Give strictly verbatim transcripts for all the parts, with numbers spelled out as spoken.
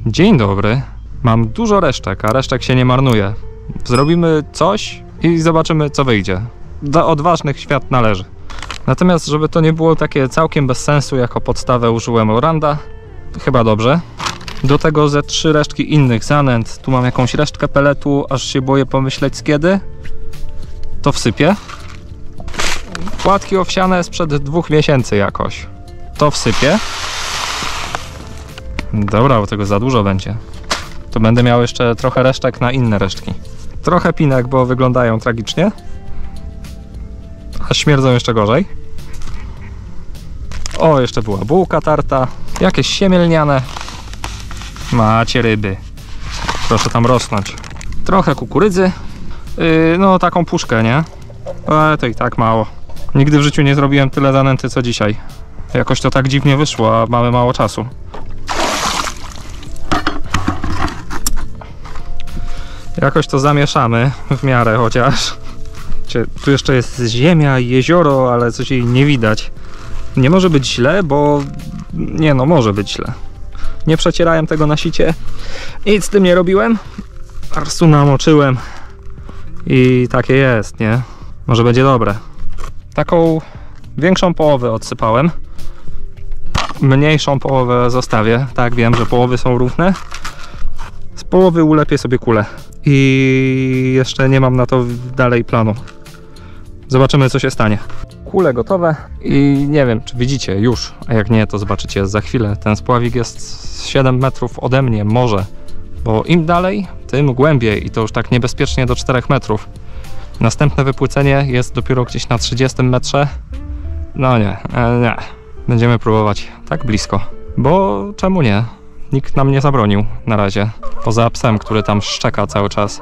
Dzień dobry. Mam dużo resztek, a resztek się nie marnuje. Zrobimy coś i zobaczymy, co wyjdzie. Do odważnych świat należy. Natomiast, żeby to nie było takie całkiem bez sensu, jako podstawę użyłem oranda. Chyba dobrze. Do tego ze trzy resztki innych zanęt. Tu mam jakąś resztkę peletu, aż się boję pomyśleć z kiedy. To wsypię. Płatki owsiane sprzed dwóch miesięcy jakoś. To wsypię. Dobra, bo tego za dużo będzie. To będę miał jeszcze trochę resztek na inne resztki. Trochę pinek, bo wyglądają tragicznie. A śmierdzą jeszcze gorzej. O, jeszcze była bułka tarta. Jakieś siemię lniane. Macie ryby. Proszę tam rosnąć. Trochę kukurydzy. Yy, no taką puszkę, nie? Ale to i tak mało. Nigdy w życiu nie zrobiłem tyle zanęty co dzisiaj. Jakoś to tak dziwnie wyszło, a mamy mało czasu. Jakoś to zamieszamy w miarę chociaż. Tu jeszcze jest ziemia i jezioro, ale coś jej nie widać. Nie może być źle, bo... Nie no, może być źle. Nie przecierałem tego na sicie. Nic z tym nie robiłem. Po prostu namoczyłem. I takie jest, nie? Może będzie dobre. Taką większą połowę odsypałem. Mniejszą połowę zostawię. Tak, wiem, że połowy są równe. Z połowy ulepię sobie kulę. I jeszcze nie mam na to dalej planu. Zobaczymy, co się stanie. Kule gotowe i nie wiem, czy widzicie już, a jak nie, to zobaczycie za chwilę. Ten spławik jest siedem metrów ode mnie, może, bo im dalej, tym głębiej i to już tak niebezpiecznie do czterech metrów. Następne wypłycenie jest dopiero gdzieś na trzydziestym metrze. No nie, nie, będziemy próbować tak blisko, bo czemu nie? Nikt nam nie zabronił na razie, poza psem, który tam szczeka cały czas.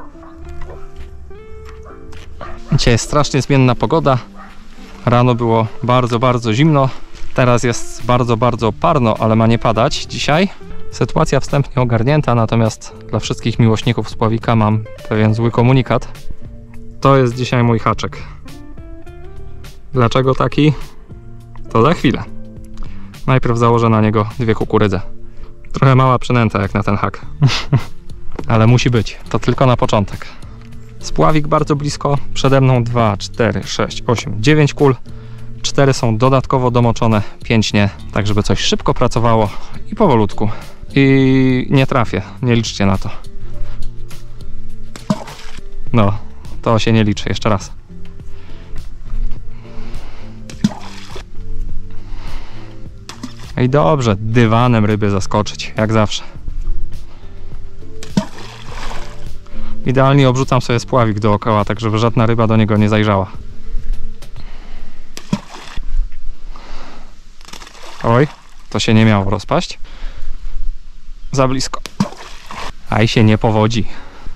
Dzisiaj jest strasznie zmienna pogoda. Rano było bardzo, bardzo zimno. Teraz jest bardzo, bardzo parno, ale ma nie padać dzisiaj. Sytuacja wstępnie ogarnięta, natomiast dla wszystkich miłośników spławika mam pewien zły komunikat. To jest dzisiaj mój haczyk. Dlaczego taki? To za chwilę. Najpierw założę na niego dwie kukurydze. Trochę mała przynęta jak na ten hak. Ale musi być. To tylko na początek. Spławik bardzo blisko. Przede mną dwa, cztery, sześć, osiem, dziewięć kul. cztery są dodatkowo domoczone, pięć nie. Tak, żeby coś szybko pracowało i powolutku. I nie trafię. Nie liczcie na to. No, to się nie liczy. Jeszcze raz. I dobrze, dywanem ryby zaskoczyć, jak zawsze. Idealnie obrzucam sobie spławik dookoła, tak żeby żadna ryba do niego nie zajrzała. Oj, to się nie miało rozpaść. Za blisko. A i się nie powodzi.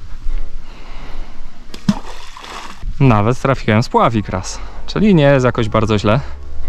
Nawet trafiłem spławik raz, czyli nie jest jakoś bardzo źle.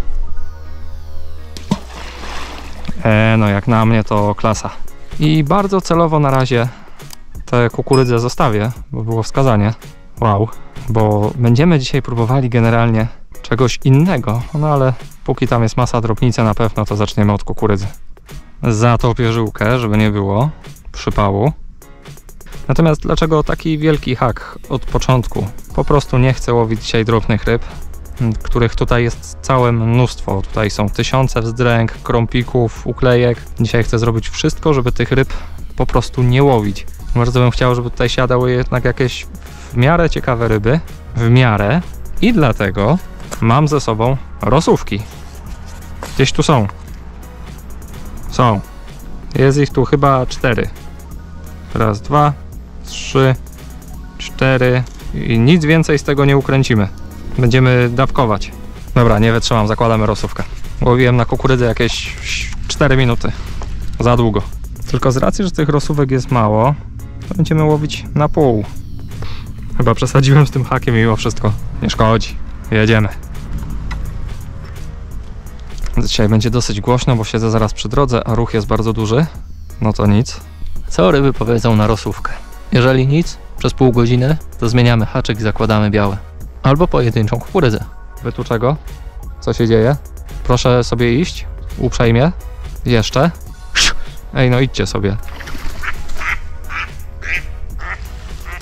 E, no jak na mnie to klasa. I bardzo celowo na razie te kukurydzę zostawię, bo było wskazanie. Wow, bo będziemy dzisiaj próbowali generalnie czegoś innego, no ale póki tam jest masa drobnicy na pewno, to zaczniemy od kukurydzy. Zatopię żyłkę, żeby nie było przypału. Natomiast dlaczego taki wielki hak od początku? Po prostu nie chcę łowić dzisiaj drobnych ryb, których tutaj jest całe mnóstwo. Tutaj są tysiące wzdręg, krąpików, uklejek. Dzisiaj chcę zrobić wszystko, żeby tych ryb po prostu nie łowić. Bardzo bym chciał, żeby tutaj siadały jednak jakieś w miarę ciekawe ryby. W miarę. I dlatego mam ze sobą rosówki. Gdzieś tu są. Są. Jest ich tu chyba cztery. Raz, dwa, trzy, cztery. I nic więcej z tego nie ukręcimy. Będziemy dawkować. Dobra, nie wytrzymam, zakładamy rosówkę. Łowiłem na kukurydzę jakieś cztery minuty. Za długo. Tylko z racji, że tych rosówek jest mało, to będziemy łowić na pół. Chyba przesadziłem z tym hakiem mimo wszystko. Nie szkodzi. Jedziemy. Dzisiaj będzie dosyć głośno, bo siedzę zaraz przy drodze, a ruch jest bardzo duży. No to nic. Co ryby powiedzą na rosówkę? Jeżeli nic, przez pół godziny, to zmieniamy haczyk i zakładamy białe. Albo pojedynczą kukurydzę. Wy tu czego? Co się dzieje? Proszę sobie iść. Uprzejmie. Jeszcze. Ej, no idźcie sobie.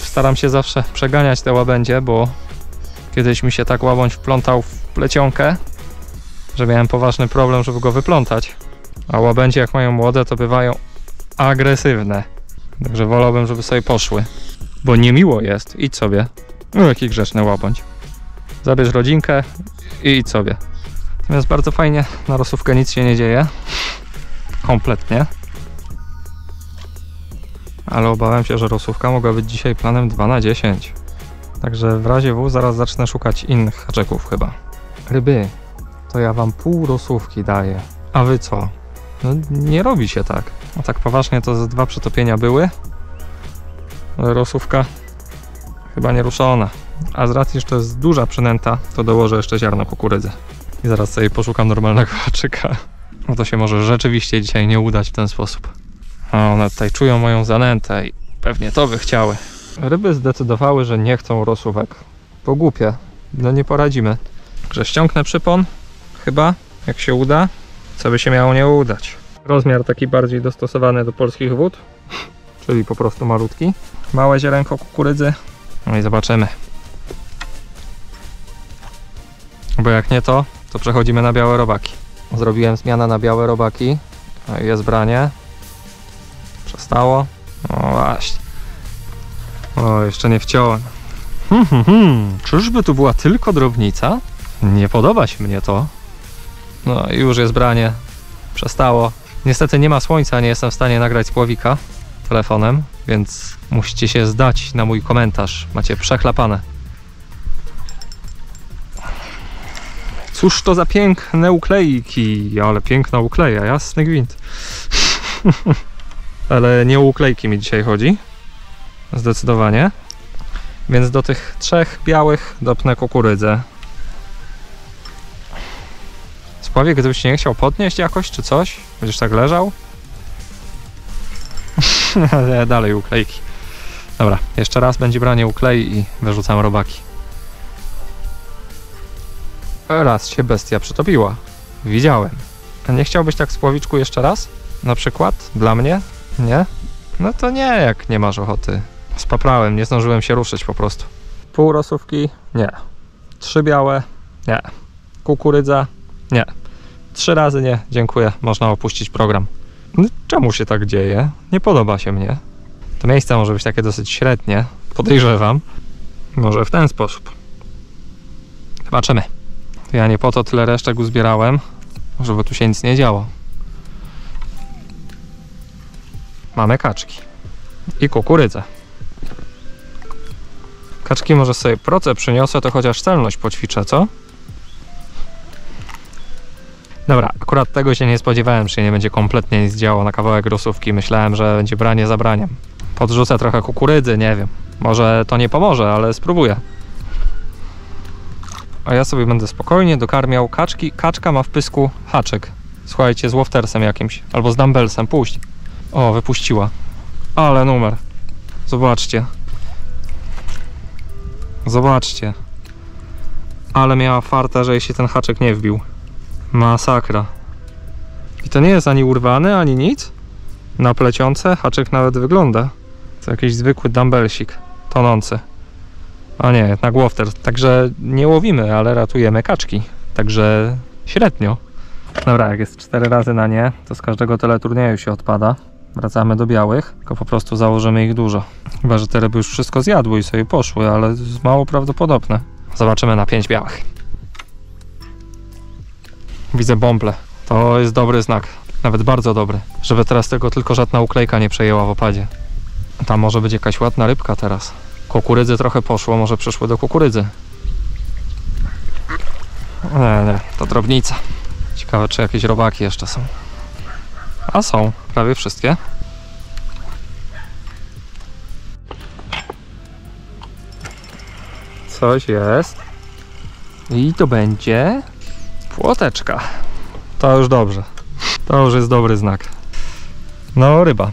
staram się zawsze przeganiać te łabędzie, bo kiedyś mi się tak łabędź wplątał w plecionkę, że miałem poważny problem, żeby go wyplątać. A łabędzie jak mają młode, to bywają agresywne. Także wolałbym, żeby sobie poszły. Bo niemiło jest. Idź sobie. No jaki grzeczny łabędź. Zabierz rodzinkę i idź sobie. Natomiast bardzo fajnie, na rosówkę nic się nie dzieje. Kompletnie. Ale obawiam się, że rosówka mogła być dzisiaj planem dwa na dziesięć. Także w razie W zaraz zacznę szukać innych haczyków chyba. Ryby, to ja wam pół rosówki daję. A wy co? No nie robi się tak. A tak poważnie to ze dwa przetopienia były. Rosówka chyba nie ruszona. A z racji, że to jest duża przynęta, to dołożę jeszcze ziarno kukurydzy. I zaraz sobie poszukam normalnego haczyka. No to się może rzeczywiście dzisiaj nie udać w ten sposób. A one tutaj czują moją zanętę i pewnie to by chciały. Ryby zdecydowały, że nie chcą rosówek. Bo głupie. No nie poradzimy. Że ściągnę przypon. Chyba, jak się uda. Co by się miało nie udać. Rozmiar taki bardziej dostosowany do polskich wód. Czyli po prostu malutki. Małe ziarenko kukurydzy. No i zobaczymy. Bo jak nie to, to przechodzimy na białe robaki. Zrobiłem zmianę na białe robaki. Jest branie. Przestało. O właśnie. O, jeszcze nie wciąłem. Hmm, hmm, hmm. Czyżby tu była tylko drobnica? Nie podoba się mnie to. No i już jest branie. Przestało. Niestety nie ma słońca, nie jestem w stanie nagrać spławika telefonem, więc musicie się zdać na mój komentarz. Macie przechlapane. Cóż to za piękne uklejki, ale piękna ukleja, jasny gwint. Ale nie o uklejki mi dzisiaj chodzi. Zdecydowanie. Więc do tych trzech białych dopnę kukurydzę. Spławik, gdybyś nie chciał podnieść jakoś, czy coś? Będziesz tak leżał? Dalej uklejki. Dobra, jeszcze raz będzie branie uklei i wyrzucam robaki. Raz się bestia przytopiła. Widziałem. A nie chciałbyś tak, Spławiczku, jeszcze raz? Na przykład? Dla mnie? Nie? No to nie, jak nie masz ochoty. Spaprałem, nie zdążyłem się ruszyć po prostu. Pół rosówki? Nie. Trzy białe? Nie. Kukurydza? Nie. Trzy razy nie, dziękuję. Można opuścić program. No, czemu się tak dzieje? Nie podoba się mnie. To miejsce może być takie dosyć średnie. Podejrzewam. Może w ten sposób. Zobaczymy. Ja nie po to tyle resztek uzbierałem, żeby tu się nic nie działo. Mamy kaczki. I kukurydzę. Kaczki może sobie proce przyniosę, to chociaż celność poćwiczę, co? Dobra, akurat tego się nie spodziewałem, że się nie będzie kompletnie nic działo na kawałek rosówki. Myślałem, że będzie branie za braniem. Podrzucę trochę kukurydzy, nie wiem. Może to nie pomoże, ale spróbuję. A ja sobie będę spokojnie dokarmiał kaczki. Kaczka ma w pysku haczyk. Słuchajcie, z łoftersem jakimś. Albo z dumbbellsem. Puść. O, wypuściła. Ale numer. Zobaczcie. Zobaczcie. Ale miała farta, że jej się ten haczyk nie wbił. Masakra. I to nie jest ani urwany, ani nic. Na plecionce haczyk nawet wygląda. To jakiś zwykły dumbbellsik. Tonący. A nie, na Wofters. Także nie łowimy, ale ratujemy kaczki. Także średnio. Dobra, jak jest cztery razy na nie, to z każdego teleturnieju się odpada. Wracamy do białych, tylko po prostu założymy ich dużo. Chyba że te ryby już wszystko zjadły i sobie poszły, ale jest mało prawdopodobne. Zobaczymy na pięć białych. Widzę bąble. To jest dobry znak. Nawet bardzo dobry. Żeby teraz tego tylko żadna uklejka nie przejęła w opadzie. Tam może być jakaś ładna rybka teraz. Kukurydzy trochę poszło, może przyszły do kukurydzy. Nie, nie, to drobnica. Ciekawe, czy jakieś robaki jeszcze są. A są, prawie wszystkie. Coś jest. I to będzie płoteczka. To już dobrze. To już jest dobry znak. No, ryba.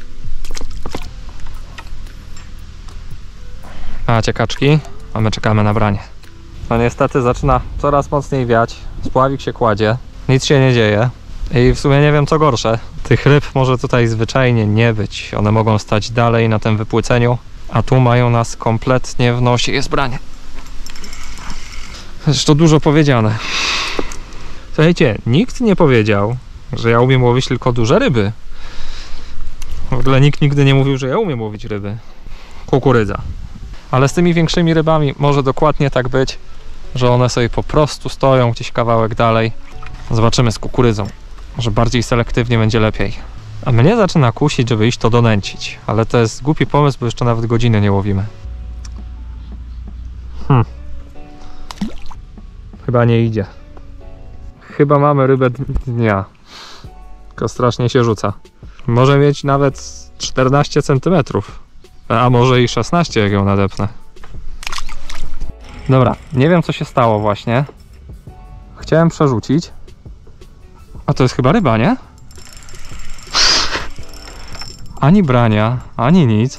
Macie kaczki, a my czekamy na branie. No niestety zaczyna coraz mocniej wiać. Spławik się kładzie. Nic się nie dzieje. I w sumie nie wiem, co gorsze. Tych ryb może tutaj zwyczajnie nie być. One mogą stać dalej na tym wypłyceniu. A tu mają nas kompletnie w nosie. Jest branie. Zresztą dużo powiedziane. Słuchajcie, nikt nie powiedział, że ja umiem łowić tylko duże ryby. W ogóle nikt nigdy nie mówił, że ja umiem łowić ryby. Kukurydza. Ale z tymi większymi rybami może dokładnie tak być, że one sobie po prostu stoją gdzieś kawałek dalej. Zobaczymy z kukurydzą. Może bardziej selektywnie będzie lepiej. A mnie zaczyna kusić, żeby iść to donęcić. Ale to jest głupi pomysł, bo jeszcze nawet godziny nie łowimy. Hmm. Chyba nie idzie. Chyba mamy rybę dnia. Tylko strasznie się rzuca. Może mieć nawet czternaście centymetrów. A może i szesnaście, jak ją nadepnę. Dobra, nie wiem co się stało właśnie. Chciałem przerzucić. A to jest chyba ryba, nie? Ani brania, ani nic.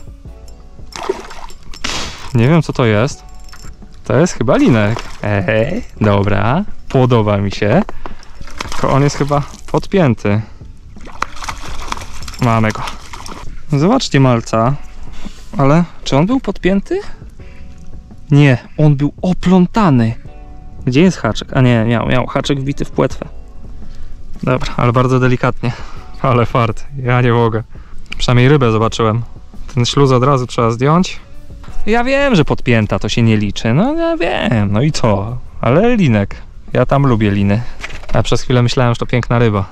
Nie wiem co to jest. To jest chyba linek. Eee, dobra, podoba mi się. Tylko on jest chyba podpięty. Mamy go. Zobaczcie malca. Ale czy on był podpięty? Nie, on był oplątany. Gdzie jest haczyk? A nie, miał, miał haczyk wbity w płetwę. Dobra, ale bardzo delikatnie. Ale fart, ja nie mogę. Przynajmniej rybę zobaczyłem. Ten śluz od razu trzeba zdjąć. Ja wiem, że podpięta to się nie liczy. No ja wiem, no i co? Ale linek. Ja tam lubię liny. A przez chwilę myślałem, że to piękna ryba.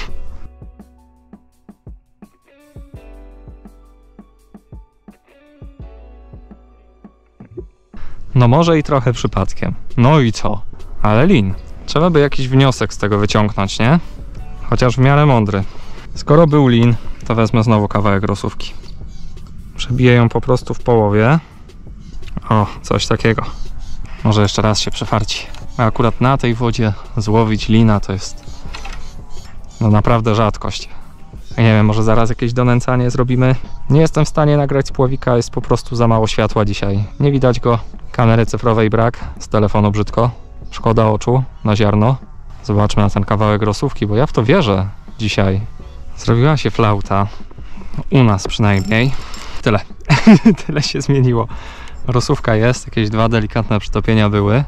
No może i trochę przypadkiem. No i co? Ale lin. Trzeba by jakiś wniosek z tego wyciągnąć, nie? Chociaż w miarę mądry. Skoro był lin, to wezmę znowu kawałek rosówki. Przebiję ją po prostu w połowie. O, coś takiego. Może jeszcze raz się przefarci. A akurat na tej wodzie złowić lina to jest no naprawdę rzadkość. Nie wiem, może zaraz jakieś donęcanie zrobimy. Nie jestem w stanie nagrać z pławika, jest po prostu za mało światła dzisiaj. Nie widać go, kamery cyfrowej brak, z telefonu brzydko. Szkoda oczu na ziarno. Zobaczmy na ten kawałek rosówki, bo ja w to wierzę dzisiaj. Zrobiła się flauta. U nas przynajmniej. Tyle. Tyle się zmieniło. Rosówka jest, jakieś dwa delikatne przytopienia były.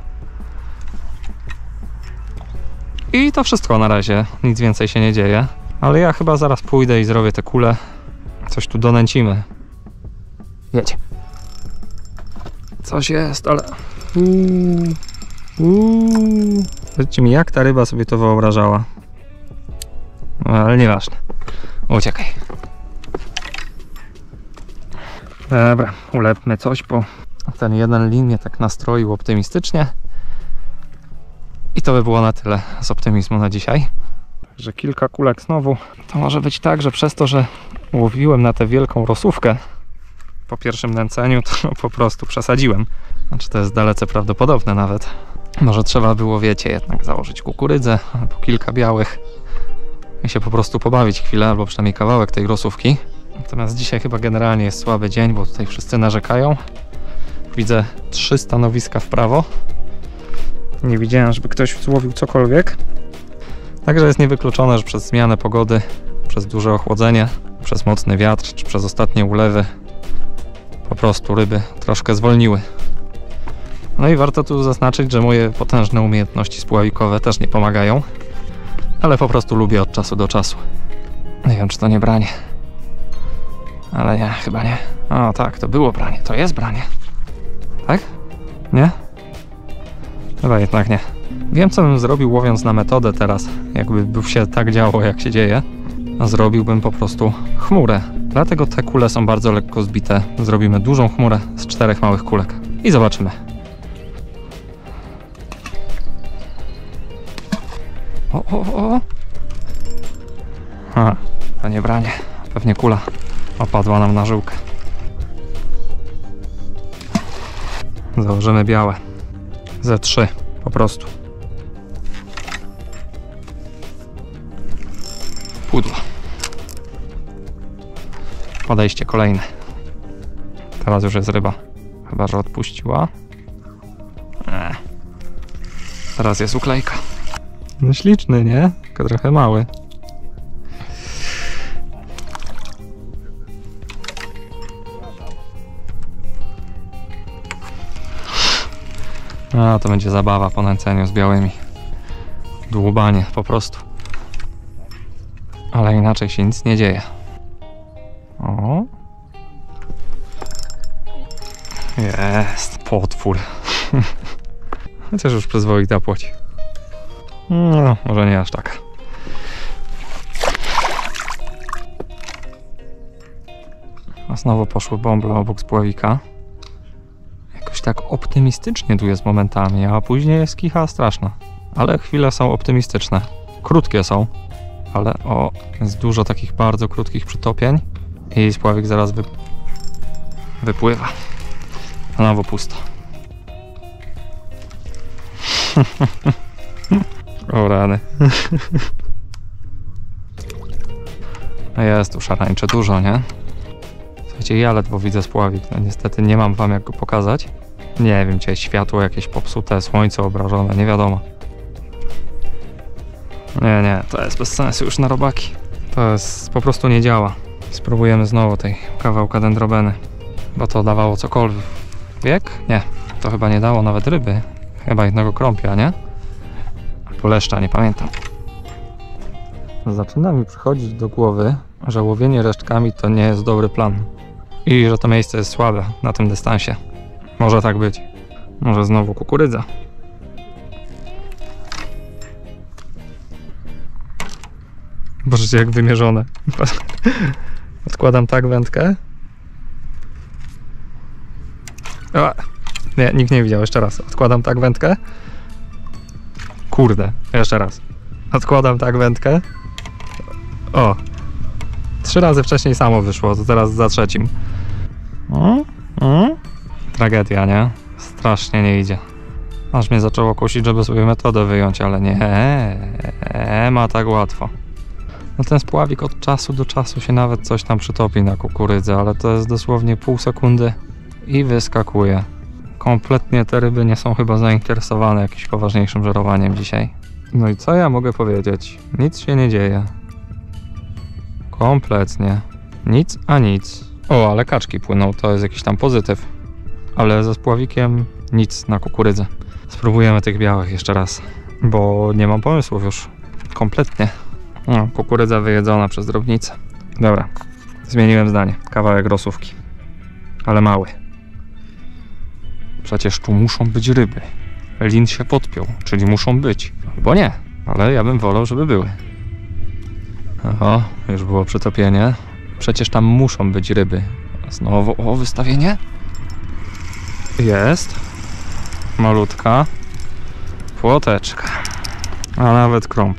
I to wszystko na razie. Nic więcej się nie dzieje. Ale ja chyba zaraz pójdę i zrobię te kule. Coś tu donęcimy. Jedź. Coś jest, ale... Uuu. Uuu. Powiedzcie mi, jak ta ryba sobie to wyobrażała. No, ale nieważne. Uciekaj. Dobra, ulepmy coś, bo ten jeden lin mnie tak nastroił optymistycznie. I to by było na tyle z optymizmu na dzisiaj. Także kilka kulek znowu. To może być tak, że przez to, że łowiłem na tę wielką rosówkę po pierwszym nęceniu, to po prostu przesadziłem. Znaczy to jest dalece prawdopodobne nawet. Może trzeba było, wiecie, jednak założyć kukurydzę albo kilka białych i się po prostu pobawić chwilę, albo przynajmniej kawałek tej rosówki. Natomiast dzisiaj chyba generalnie jest słaby dzień, bo tutaj wszyscy narzekają. Widzę trzy stanowiska w prawo. Nie widziałem, żeby ktoś złowił cokolwiek. Także jest niewykluczone, że przez zmianę pogody, przez duże ochłodzenie, przez mocny wiatr, czy przez ostatnie ulewy po prostu ryby troszkę zwolniły. No i warto tu zaznaczyć, że moje potężne umiejętności spławikowe też nie pomagają, ale po prostu lubię od czasu do czasu. Nie wiem, czy to nie branie. Ale nie, chyba nie. O tak, to było branie, to jest branie. Tak? Nie? Chyba jednak nie. Wiem, co bym zrobił, łowiąc na metodę teraz, jakby się tak działo, jak się dzieje. Zrobiłbym po prostu chmurę. Dlatego te kule są bardzo lekko zbite. Zrobimy dużą chmurę z czterech małych kulek. I zobaczymy. O, o, o! A, to nie branie. Pewnie kula opadła nam na żyłkę. Założymy białe. Ze trzy, po prostu. Pudło. Podejście kolejne. Teraz już jest ryba. Chyba że odpuściła. Eee. Teraz jest uklejka. No śliczny, nie? Tylko trochę mały. A to będzie zabawa po nęceniu z białymi. Dłubanie po prostu. Ale inaczej się nic nie dzieje. O. Jest. Potwór. Chociaż już przyzwoita płoć. No, może nie aż tak. A znowu poszły bąble obok spławika. Jakoś tak optymistycznie tu jest momentami, a później jest kicha straszna. Ale chwile są optymistyczne. Krótkie są, ale o, jest dużo takich bardzo krótkich przytopień i spławik zaraz wy... wypływa. A znowu pusto. O rany. Jest tu szarańczy dużo, nie? Słuchajcie, ja ledwo widzę spławik. No niestety nie mam wam jak go pokazać. Nie wiem, czy jest światło jakieś popsute, słońce obrażone, nie wiadomo. Nie, nie, to jest bez sensu już na robaki. To jest, po prostu nie działa. Spróbujemy znowu tej kawałka dendrobeny, bo to dawało cokolwiek. Wiek? Nie, to chyba nie dało nawet ryby. Chyba jednego krąpia, nie? Albo leszcza, nie pamiętam. Zaczyna mi przychodzić do głowy, że łowienie resztkami to nie jest dobry plan. I że to miejsce jest słabe na tym dystansie. Może tak być. Może znowu kukurydza. Boże, jak wymierzone. Odkładam tak wędkę. O, nie, nikt nie widział. Jeszcze raz. Odkładam tak wędkę. Kurde, jeszcze raz. Odkładam tak wędkę. O. Trzy razy wcześniej samo wyszło, to teraz za trzecim. O, o. Tragedia, nie? Strasznie nie idzie. Aż mnie zaczęło kusić, żeby sobie metodę wyjąć, ale nie, nie ma tak łatwo. No ten spławik od czasu do czasu się nawet coś tam przytopi na kukurydzy, ale to jest dosłownie pół sekundy i wyskakuje. Kompletnie te ryby nie są chyba zainteresowane jakimś poważniejszym żerowaniem dzisiaj. No i co ja mogę powiedzieć? Nic się nie dzieje. Kompletnie. Nic a nic. O, ale kaczki płyną, to jest jakiś tam pozytyw. Ale ze spławikiem nic na kukurydzę. Spróbujemy tych białych jeszcze raz, bo nie mam pomysłów już. Kompletnie. No, kukurydza wyjedzona przez drobnicę. Dobra, zmieniłem zdanie. Kawałek rosówki. Ale mały. Przecież tu muszą być ryby. Lin się podpiął, czyli muszą być. Albo nie, ale ja bym wolał, żeby były. Oho, już było przytopienie. Przecież tam muszą być ryby. Znowu, o, wystawienie? Jest. Malutka. Płoteczka. A nawet krąb.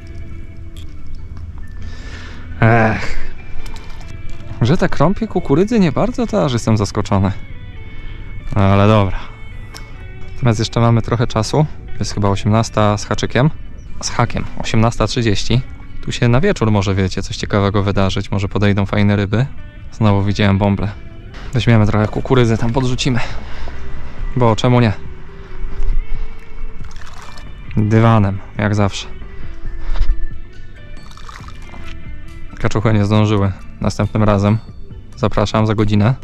Ech. Że te krąpie kukurydzy nie bardzo, to aż jestem zaskoczony. Ale dobra. Natomiast jeszcze mamy trochę czasu. Jest chyba osiemnasta z haczykiem. Z hakiem. osiemnasta trzydzieści. Tu się na wieczór może, wiecie, coś ciekawego wydarzyć. Może podejdą fajne ryby. Znowu widziałem bąble. Weźmiemy trochę kukurydzy, tam podrzucimy. Bo czemu nie? Dywanem, jak zawsze. Kaczuchy nie zdążyły. Następnym razem. Zapraszam za godzinę.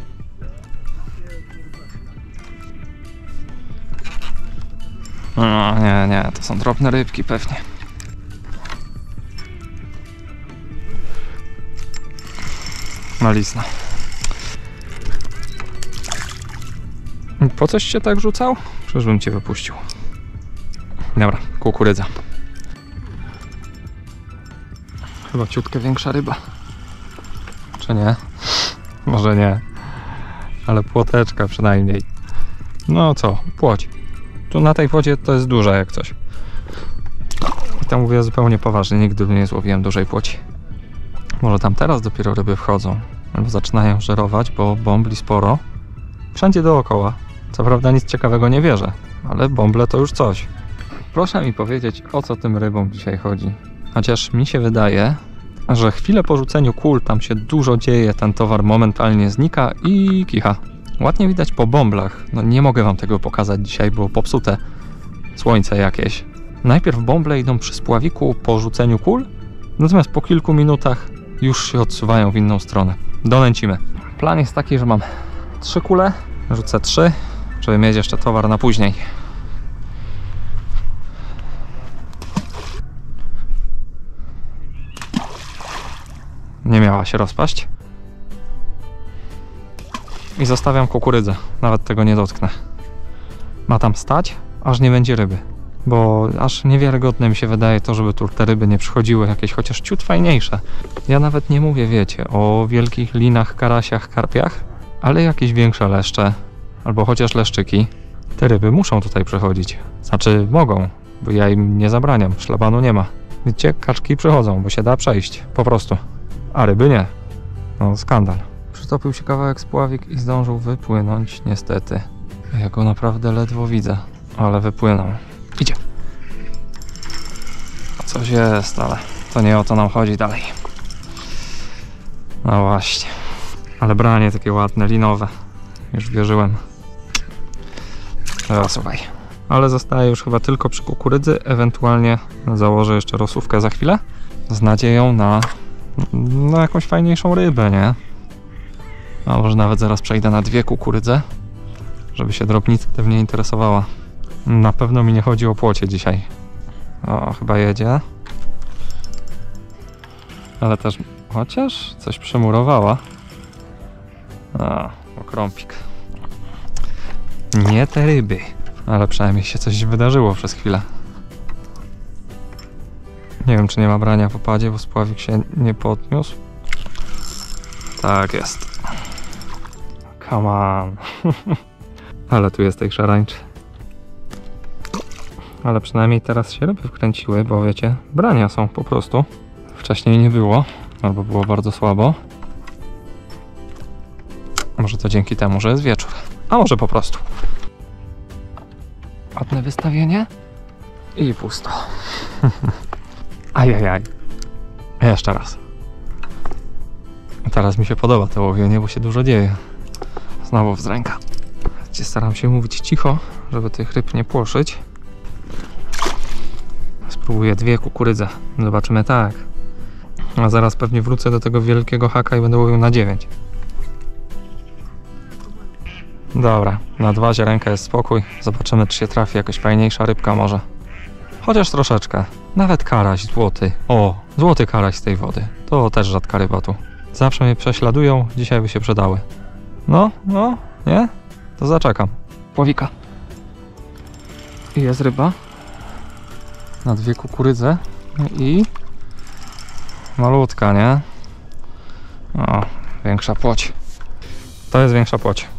No nie, nie, to są drobne rybki pewnie. Malisna. Po coś się tak rzucał? Przecież bym cię wypuścił. Dobra, kukurydza. Chyba ciutkę większa ryba. Czy nie? Może nie. Ale płoteczka przynajmniej. No co, płoć. Tu na tej wodzie to jest duża jak coś. I tam mówię zupełnie poważnie, nigdy nie złowiłem dużej płoci. Może tam teraz dopiero ryby wchodzą. Albo zaczynają żerować, bo bąbli sporo. Wszędzie dookoła. Co prawda nic ciekawego nie wierzę, ale bąble to już coś. Proszę mi powiedzieć, o co tym rybom dzisiaj chodzi. Chociaż mi się wydaje, że chwilę po rzuceniu kul tam się dużo dzieje, ten towar momentalnie znika i kicha. Ładnie widać po bąblach. No nie mogę wam tego pokazać dzisiaj, bo popsute słońce jakieś. Najpierw bąble idą przy spławiku po rzuceniu kul, natomiast po kilku minutach już się odsuwają w inną stronę. Donęcimy. Plan jest taki, że mam trzy kule, rzucę trzy, żeby mieć jeszcze towar na później. nie miała się rozpaść. I zostawiam kukurydzę, nawet tego nie dotknę. Ma tam stać, aż nie będzie ryby. Bo aż niewiarygodne mi się wydaje to, żeby tu te ryby nie przychodziły, jakieś chociaż ciut fajniejsze. Ja nawet nie mówię, wiecie, o wielkich linach, karasiach, karpiach, ale jakieś większe leszcze, albo chociaż leszczyki. Te ryby muszą tutaj przychodzić. Znaczy mogą, bo ja im nie zabraniam, szlabanu nie ma. Wiecie, kaczki przychodzą, bo się da przejść, po prostu. A ryby nie. No skandal. Przytopił się kawałek spławik i zdążył wypłynąć, niestety. Ja go naprawdę ledwo widzę, ale wypłynął. Idzie. Coś jest, ale to nie o to nam chodzi dalej. No właśnie. Ale branie takie ładne, linowe. Już wierzyłem. No słuchaj. Ale zostaje już chyba tylko przy kukurydzy. Ewentualnie założę jeszcze rosówkę za chwilę. Z nadzieją na, na jakąś fajniejszą rybę, nie? A może nawet zaraz przejdę na dwie kukurydze, żeby się drobnica mnie interesowała. Na pewno mi nie chodzi o płocie dzisiaj. O, chyba jedzie. Ale też... Chociaż coś przymurowała. A, okrąpik. Nie te ryby. Ale przynajmniej się coś wydarzyło przez chwilę. Nie wiem, czy nie ma brania w opadzie, bo spławik się nie podniósł. Tak jest. Come on. Ale tu jest tej szarańczy. Ale przynajmniej teraz się ryby wkręciły, bo wiecie, brania są po prostu. Wcześniej nie było, albo było bardzo słabo. Może to dzięki temu, że jest wieczór. A może po prostu. Ładne wystawienie. I pusto. Ajajaj. Jeszcze raz. Teraz mi się podoba to łowienie, bo się dużo dzieje. Znowu wzręka. Staram się mówić cicho, żeby tych ryb nie płoszyć. Spróbuję dwie kukurydze. Zobaczymy tak. A zaraz pewnie wrócę do tego wielkiego haka i będę łowił na dziewięć. Dobra, na dwa ziarenka jest spokój. Zobaczymy, czy się trafi jakaś fajniejsza rybka może. Chociaż troszeczkę. Nawet karaś złoty. O, złoty karaś z tej wody. To też rzadka ryba tu. Zawsze mnie prześladują, dzisiaj by się przydały. No, no, nie? To zaczekam. Pławika. I jest ryba. Na dwie kukurydze. I... malutka, nie? O, większa płoć. To jest większa płoć.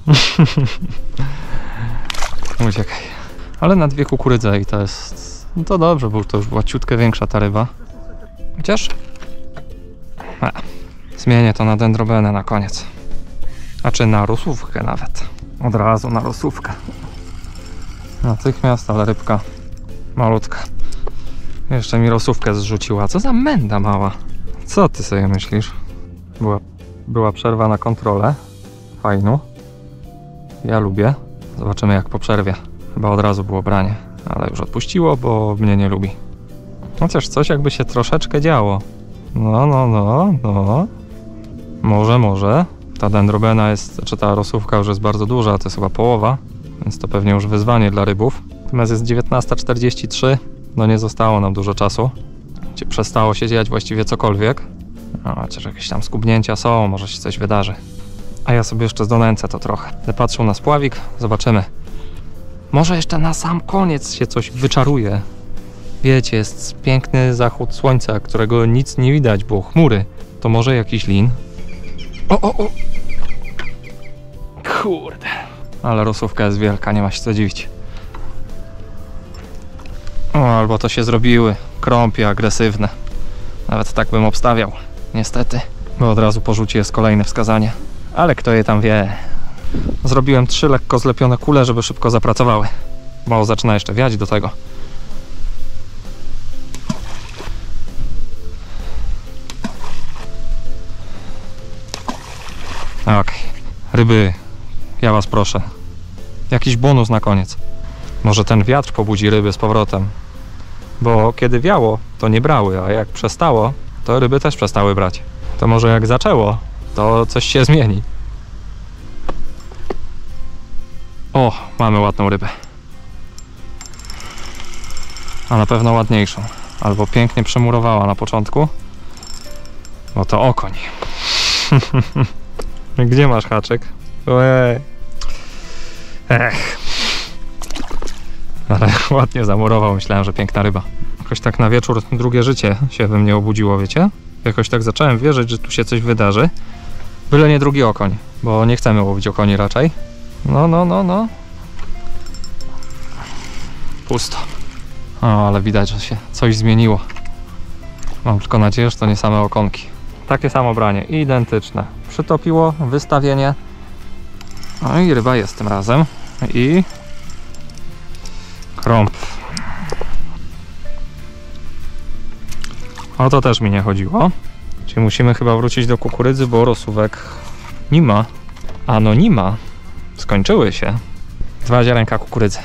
Uciekaj. Ale na dwie kukurydze i to jest... No to dobrze, bo to już była ciutkę większa ta ryba. Chociaż... A, zmienię to na dendrobenę na koniec. A czy na rosówkę nawet. Od razu na rosówkę. Natychmiast, ale rybka malutka. Jeszcze mi rosówkę zrzuciła. Co za menda mała. Co ty sobie myślisz? Była, była przerwa na kontrolę. Fajną. Ja lubię. Zobaczymy jak po przerwie. Chyba od razu było branie. Ale już odpuściło, bo mnie nie lubi. Chociaż coś jakby się troszeczkę działo. No, no, no, no. Może, może. Ta dendrobena jest, czy ta rosówka już jest bardzo duża, to jest chyba połowa. Więc to pewnie już wyzwanie dla rybów. Natomiast jest dziewiętnasta czterdzieści trzy. No nie zostało nam dużo czasu. Gdzie przestało się dziać właściwie cokolwiek. No, chociaż jakieś tam skubnięcia są, może się coś wydarzy. A ja sobie jeszcze zdonęcę to trochę. Będę patrzył na spławik, zobaczymy. Może jeszcze na sam koniec się coś wyczaruje. Wiecie, jest piękny zachód słońca, którego nic nie widać, bo chmury. To może jakiś lin? O, o, o! Kurde. Ale rosówka jest wielka, nie ma się co dziwić. O, albo to się zrobiły krąpie agresywne. Nawet tak bym obstawiał. Niestety. Bo od razu po rzucie jest kolejne wskazanie. Ale kto je tam wie. Zrobiłem trzy lekko zlepione kule, żeby szybko zapracowały. Bo zaczyna jeszcze wiać do tego. Okej. Okay. Ryby, ja was proszę. Jakiś bonus na koniec. Może ten wiatr pobudzi ryby z powrotem. Bo kiedy wiało, to nie brały, a jak przestało, to ryby też przestały brać. To może jak zaczęło, to coś się zmieni. O, mamy ładną rybę. A na pewno ładniejszą. Albo pięknie przemurowała na początku. Oto okoń. Gdzie masz haczyk? Ojej. Ech. Ale ładnie zamurował, myślałem, że piękna ryba. Jakoś tak na wieczór drugie życie się we mnie obudziło, wiecie? Jakoś tak zacząłem wierzyć, że tu się coś wydarzy. Byle nie drugi okoń, bo nie chcemy łowić okoni raczej. No, no, no, no. Pusto. O, ale widać, że się coś zmieniło. Mam tylko nadzieję, że to nie same okonki. Takie samo branie, identyczne. Przytopiło, wystawienie. No i ryba jest tym razem. I... krąb. O to też mi nie chodziło. Czyli musimy chyba wrócić do kukurydzy, bo rosówek nie ma. A no nie ma. Skończyły się. Dwa ziarenka kukurydzy.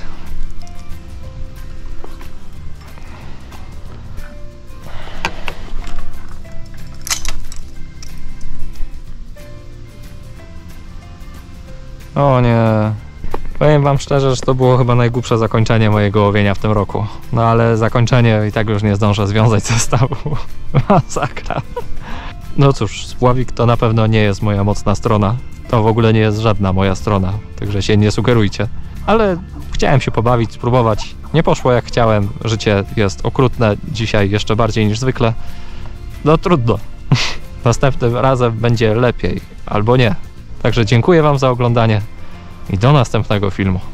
O nie. Powiem wam szczerze, że to było chyba najgłupsze zakończenie mojego łowienia w tym roku. No ale zakończenie i tak już nie zdążę związać zestawu. Masakra. No cóż, spławik to na pewno nie jest moja mocna strona. To w ogóle nie jest żadna moja strona, także się nie sugerujcie. Ale chciałem się pobawić, spróbować. Nie poszło jak chciałem. Życie jest okrutne dzisiaj jeszcze bardziej niż zwykle. No trudno. Następnym razem będzie lepiej, albo nie. Także dziękuję wam za oglądanie i do następnego filmu.